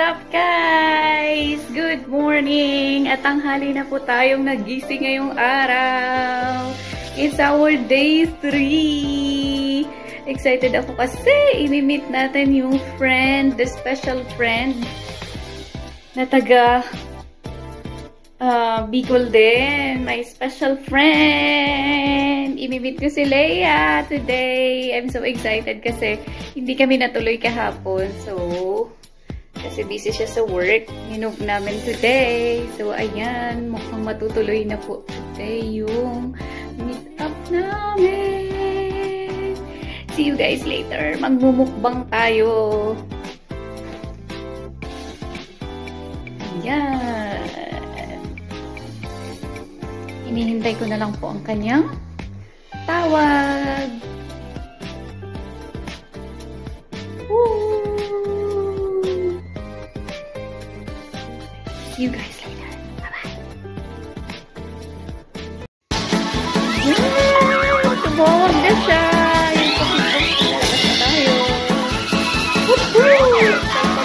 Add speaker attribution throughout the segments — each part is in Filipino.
Speaker 1: up, guys? Good morning! At tanghali na po tayong nagising ngayong araw. It's our day 3. Excited ako kasi imi-meet natin yung friend, the special friend na taga Bicol din. My special friend. Imi-meet ko si Leia today. I'm so excited kasi hindi kami natuloy kahapon. So, kasi busy siya sa work. Minove namin today. So, ayan. Mukhang matutuloy na po today yung meet up namin. See you guys later. Magmumukbang tayo. Ayan. Hinihintay ko na lang po ang kanyang tawag. Woo! See you guys later. Bye-bye. Tumawag na siya. Yung kapitong lalabas na tayo. Woohoo!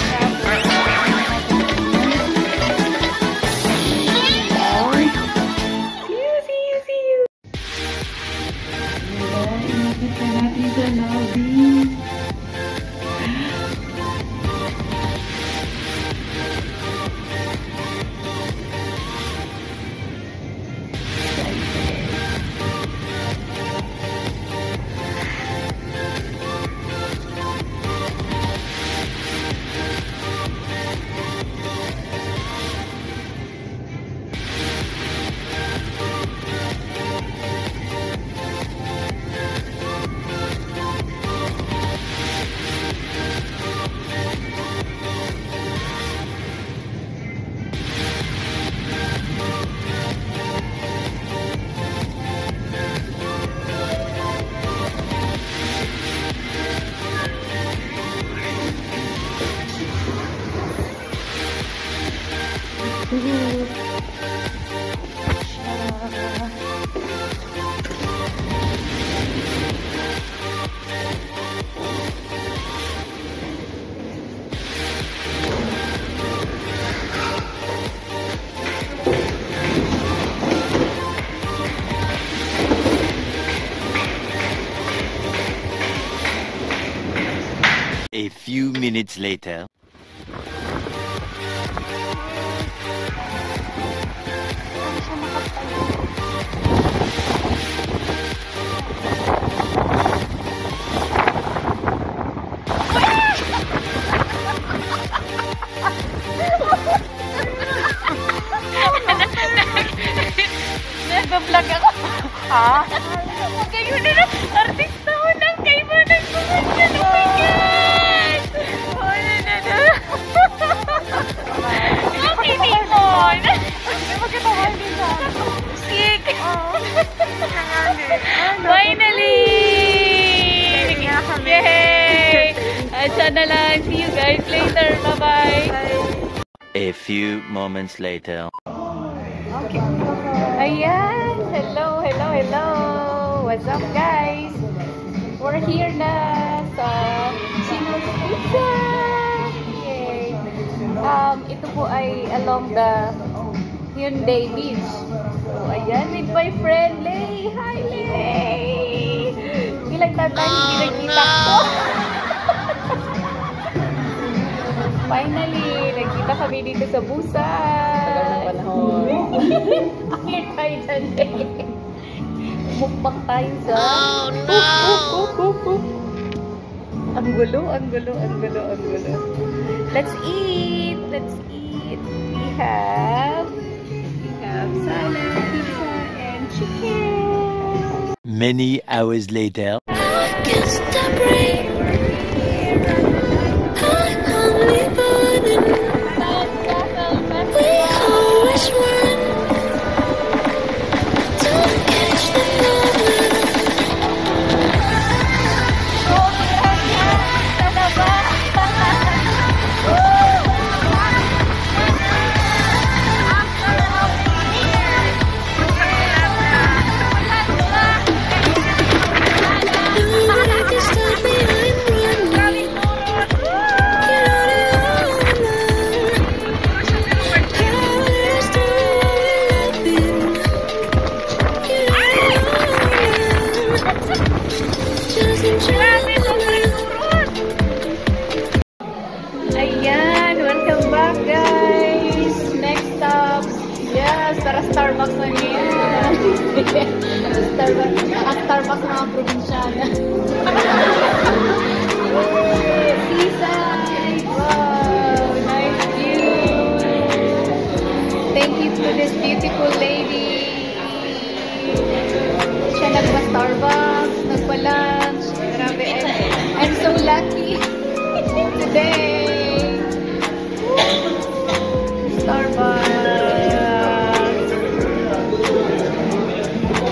Speaker 2: A few minutes later.
Speaker 1: Nag-vlog ako. Ha? Kayo na lang. Artista ko lang. Kayo mo nag-vlog. Oh my God! Oh, na. Okay, Nicole. Magkatawa din sa sick. Finally! Yay! At sana lang. See you guys later. Bye-bye.
Speaker 2: A few moments later.
Speaker 1: Okay. Ayan. Hello. What's up, guys? We're here na sa Chino's Pizza. Yay. Ito po ay along the Hyundai Beach. So, ayan. With my friend, Lay. Hi, Lay! Ilang tatay hindi nagkita ko. Finally, nagkita kami dito sa Busan. Tagal ng panahon. Akit tayo dyan eh. Mukbang tayo sa... Oh, no! Ang gulo. Let's eat. We have salad, pizza, and chicken.
Speaker 2: Many hours later.
Speaker 3: Stop me.
Speaker 1: Starbucks mga probinsyana. Seaside! Wow! Nice view! Thank you to this beautiful lady. Siya nagpa-Starbucks, nagpa-lunch. Grabe, I'm so lucky today. Starbucks.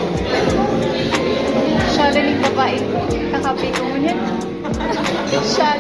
Speaker 1: Siya lang yung babae. Kakape ko mo niyan. Siya